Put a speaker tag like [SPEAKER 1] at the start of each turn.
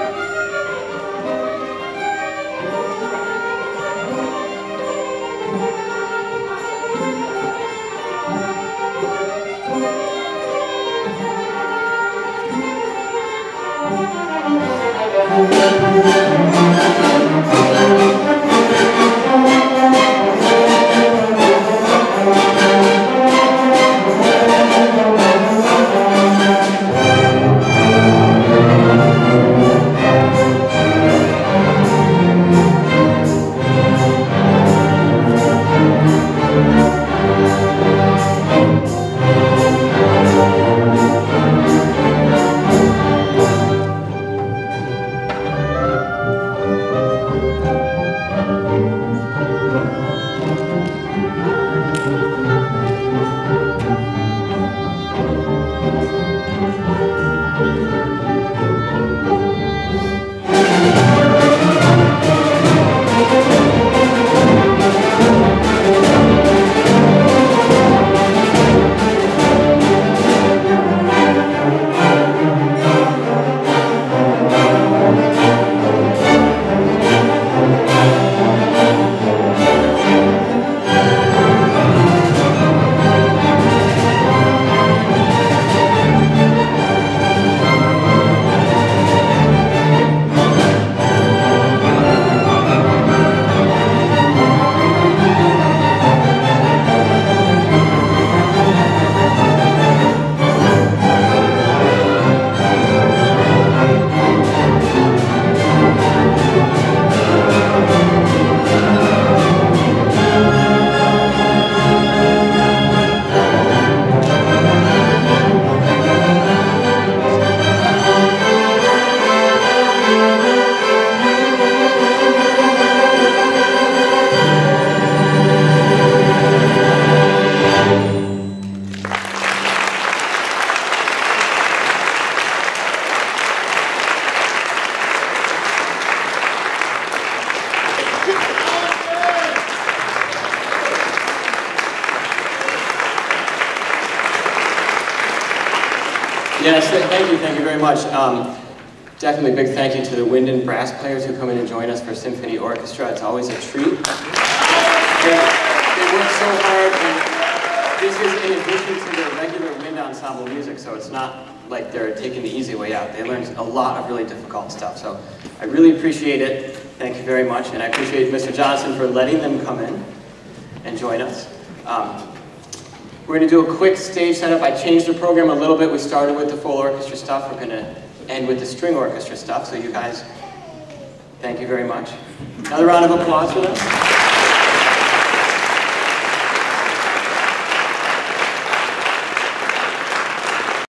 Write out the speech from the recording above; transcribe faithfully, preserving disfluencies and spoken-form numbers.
[SPEAKER 1] Yes, thank you, thank you very much. Um, definitely a big thank you to the wind and brass players who come in and join us for Symphony Orchestra. It's always a treat. They, they work so hard, and this is in addition to their regular wind ensemble music, so it's not like they're taking the easy way out. They learn a lot of really difficult stuff, so I really appreciate it. Thank you very much, and I appreciate Mister Johnson for letting them come in and join us. Um, We're going to do a quick stage setup. I changed the program a little bit. We started with the full orchestra stuff. We're going to end with the string orchestra stuff. So you guys, thank you very much. Another round of applause for them.